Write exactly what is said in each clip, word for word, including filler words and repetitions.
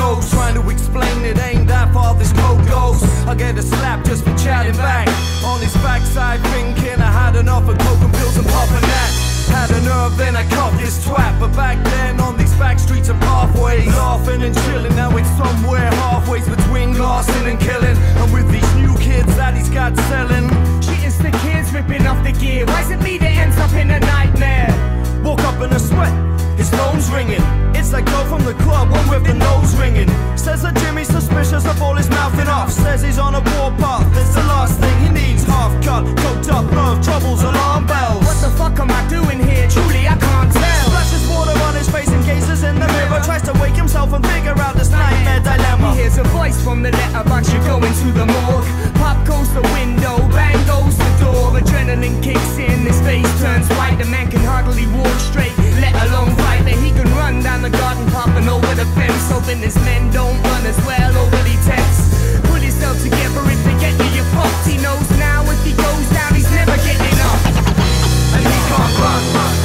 ghost. Trying to explain it ain't that far this code goes. I get a slap just for chatting back. On his backside thinking I had enough of coke and pills and popping that. Had a nerve then I caught this twat. But back then on these back streets and pathways, laughing and chilling. Now it's somewhere halfway between glassing and killing. And with these new kids that he's got selling, Cheating's the kids ripping off the gear. Why's it me that ends up in a nightmare? woke up in a sweat, his phone's ringing. It's like go from the club, one with the nose ringing. Says that Jimmy's suspicious of all his mouthing off. Says he's on a warpath, it's the last thing he needs. Half cut, coked up, nerve troubles, alarm bells. What the fuck am I doing here? Truly I can't tell. Splashes water on his face and gazes in the mirror. Tries to wake himself and figure out this nightmare dilemma. He hears a voice from the letterbox, you're going to the morgue. Pop goes the window, bang goes the door. Adrenaline kicks in, his face turns white. The man can hardly walk straight, let alone fight. But he can run down the garden path and over the fence, hoping his men don't run as well, overly tense. Pull yourself together, if they get you, you're fucked. He knows now if he goes down, he's never getting up. And he can't run.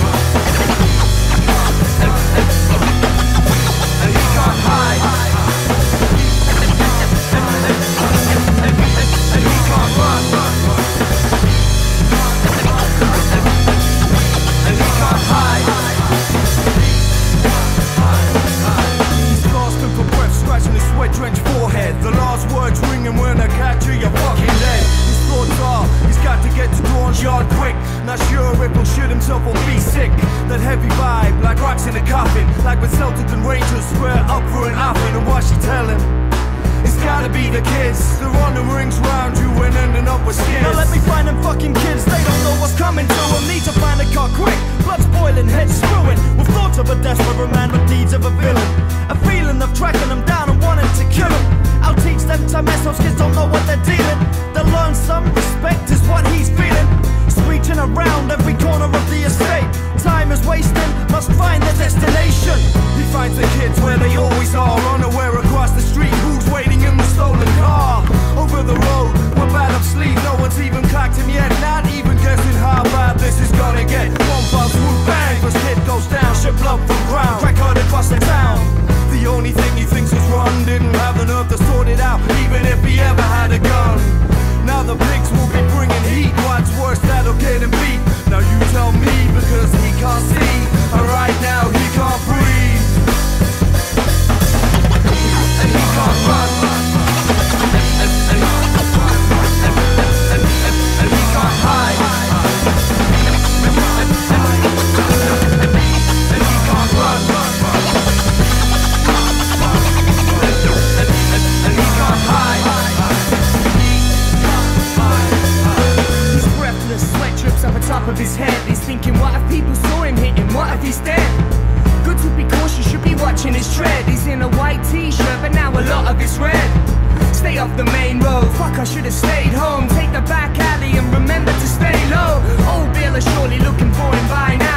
And, and, and he can't hide. And, and, and, and, and he can't run. And he can't hide. He's gasping for breath, scratching his sweat-drenched forehead. The last words ringing when I catch you, you're fucking dead. His thoughts are, he's got to get to Dawn's yard quick. Not sure if he'll shoot himself or be sick. That heavy vibe, like rocks in a coffin. Like when Celtics and Rangers square up for an offering. And what she telling? It's gotta be the kids. They're on the rings round you and ending up with skins. Now let me find them fucking kids. They don't know what's coming to them. Need to find a car quick. Blood's boiling, heads screwing. With thoughts of a desperate man with deeds of a villain. A feeling of tracking them down and wanting to kill them. I'll teach them to mess. Those kids don't know what they're dealing. They'll learn some respect is what he's feeling. Screeching around every corner of the estate. Time is wasting, must find their destination. He finds the kids where they always are. Unaware across the street who's waiting in the stolen car. Over the road, we're bad up sleep. No one's even clocked him yet. Not even guessing how bad this is gonna get. One buzz, swoop, bang, first kid goes down. Shit blood from ground, crack hard across the town. The only thing he thinks is run. Didn't have the nerve to sort it out, even if he ever had a gun. Now the pigs will be bringing heat. What's worse, that'll get him beat. Now you tell me, because he can't see. And right now he can't breathe. And he can't run. And, and, and, and, and, and, and he can't hide. And, and, and, and, and he can't run. And, and, and he can't hide. Sweat drips up the top of his head. He's thinking, what if people saw him hit him? What if he's dead? Good to be cautious, should be watching his tread. He's in a white t-shirt, but now a lot of it's red. Stay off the main road, fuck I should have stayed home. Take the back alley and remember to stay low. Old Bill is surely looking for him by now.